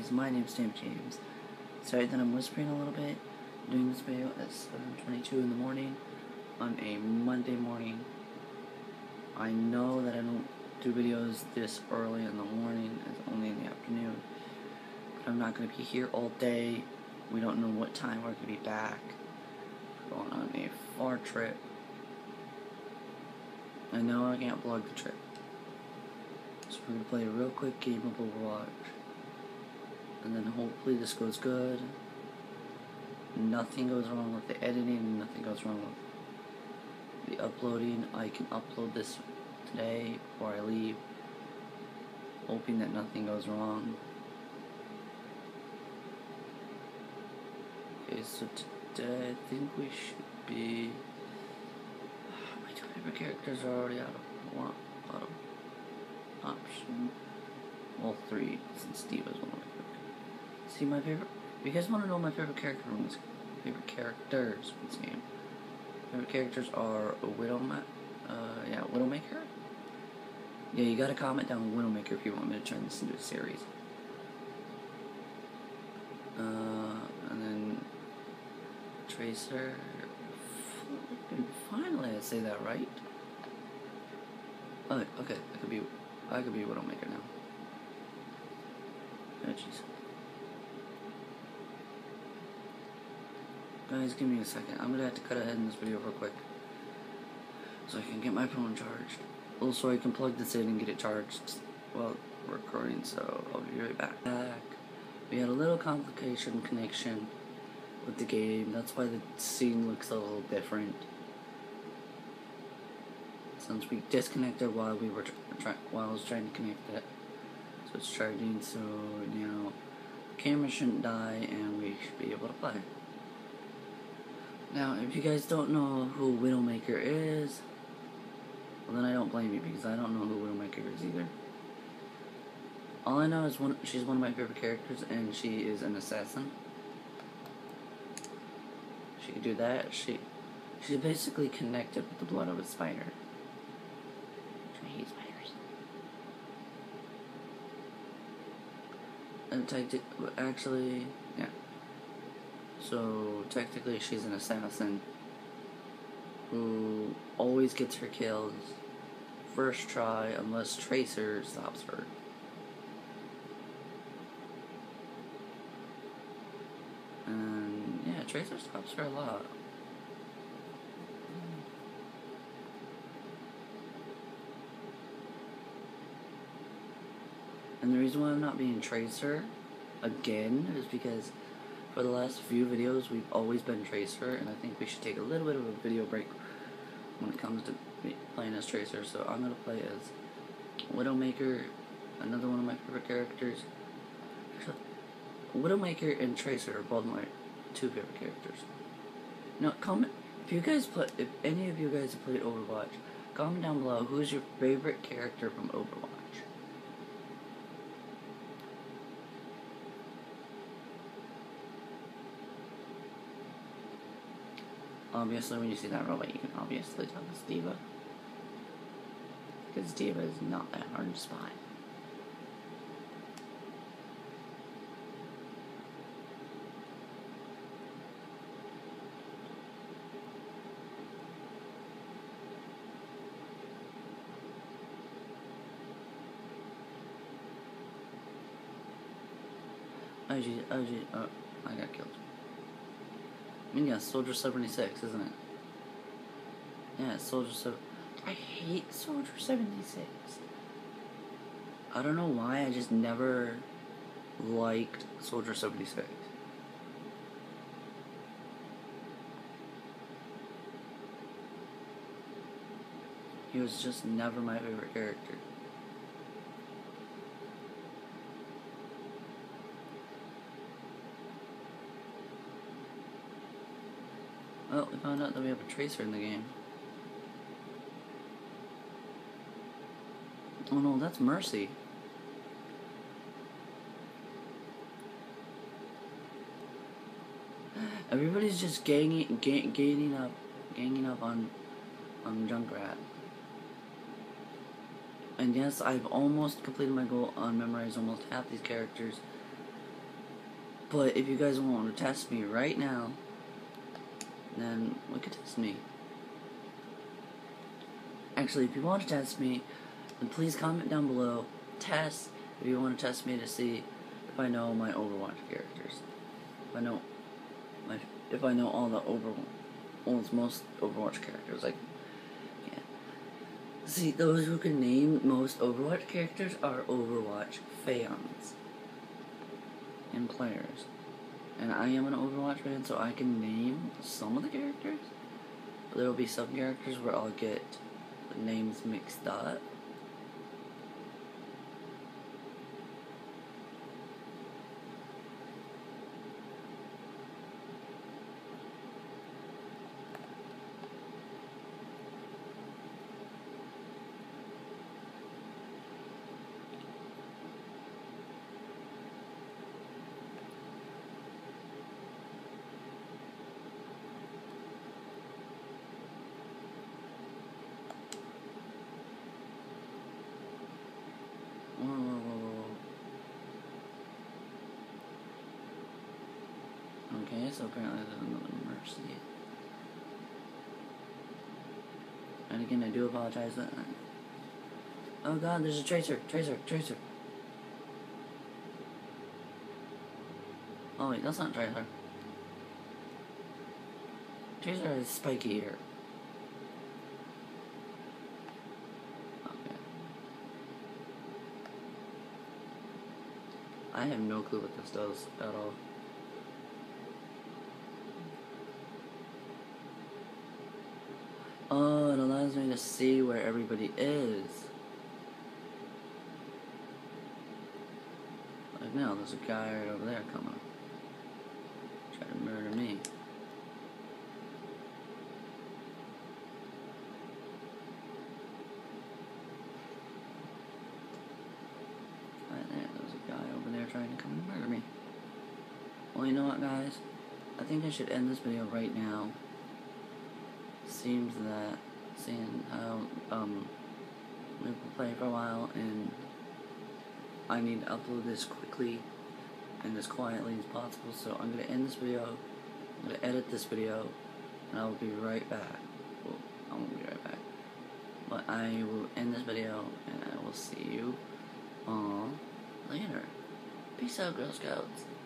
guys, my name's Sam James. Sorry that I'm whispering a little bit. I'm doing this video at 7:22 in the morning on a Monday morning. I know that I don't do videos this early in the morning, it's only in the afternoon. But I'm not going to be here all day. We don't know what time we're going to be back. We're going on a far trip. I know I can't vlog the trip. So we're going to play a real quick game of Overwatch. And then hopefully this goes good. Nothing goes wrong with the editing, nothing goes wrong with the uploading. I can upload this today before I leave. Hoping that nothing goes wrong. Okay, so today I think we should be... My two favorite characters are already out of option. Well, three, since Steve is one of my favorite. See, my favorite... If you guys want to know my favorite character from this... Favorite characters from this game. Favorite characters are Widowmaker. Yeah, you gotta comment down Widowmaker if you want me to turn this into a series. And then... Tracer... Finally, I say that right. Oh, okay, I could be Widowmaker now. Oh, jeez. Guys, give me a second. I'm gonna have to cut ahead in this video real quick. So I can get my phone charged. Also, I can plug this in and get it charged while we're recording, so I'll be right back. We had a little connection with the game. That's why the scene looks a little different. Since we disconnected while we were while I was trying to connect it. So it's charging, so now the camera shouldn't die and we should be able to play. Now, if you guys don't know who Widowmaker is, well then I don't blame you because I don't know who Widowmaker is either. All I know is she's one of my favorite characters and she is an assassin. She can do that. She's basically connected with the blood of a spider. I hate spiders. And actually, yeah. So, technically she's an assassin who always gets her kills first try unless Tracer stops her. And, yeah, Tracer stops her a lot. And the reason why I'm not being Tracer again is because for the last few videos, we've always been Tracer, and I think we should take a little bit of a video break when it comes to playing as Tracer. So I'm going to play as Widowmaker, another one of my favorite characters. Widowmaker and Tracer are both my two favorite characters. Now, comment, if any of you guys have played Overwatch, comment down below who's your favorite character from Overwatch. Obviously, when you see that robot, you can obviously tell it's D.Va. Because D.Va is not that hard to spot. Oh, I got killed. I mean, yeah, Soldier 76, isn't it? Yeah, Soldier 7. I hate Soldier 76. I don't know why, I just never liked Soldier 76. He was just never my favorite character. Well, we found out that we have a Tracer in the game. Oh no, that's Mercy. Everybody's just ganging up on Junkrat. And yes, I've almost completed my goal on memorize almost half these characters. But if you guys want to test me right now, then we could test me. Actually, if you want to test me, then please comment down below. Test if you want to test me to see if I know my Overwatch characters. If I know all the most Overwatch characters. Like, yeah. See, those who can name most Overwatch characters are Overwatch fans and players. And I am an Overwatch fan, so I can name some of the characters. But there will be some characters where I'll get the names mixed up. Okay, so apparently there's another Mercy. And again, I do apologize that. Oh god, there's a Tracer. Oh wait, that's not Tracer. Tracer has spiky ear. Okay. I have no clue what this does at all. Oh, it allows me to see where everybody is. Like now, there's a guy right over there coming. Try to murder me. Right there, there's a guy over there trying to come and murder me. Well, you know what, guys? I think I should end this video right now. Seems that, seeing how, we've been playing for a while, and I need to upload this quickly and as quietly as possible, so I'm going to end this video, I'm going to edit this video, and I will be right back. Well, I won't be right back, but I will end this video, and I will see you all later. Peace out, Girl Scouts.